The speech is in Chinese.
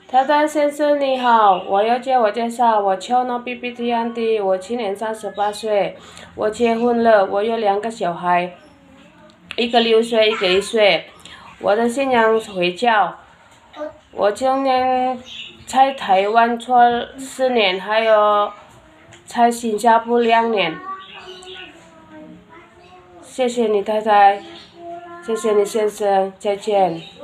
太太先生你好，我要自我介绍，我叫 Nopi Pitriyanti，我今年38岁，我结婚了，我有2个小孩，一个6岁，一个1岁。我的信仰回教，我今年在台湾做4年，还有在新加坡2年。谢谢你太太，谢谢你先生，再见。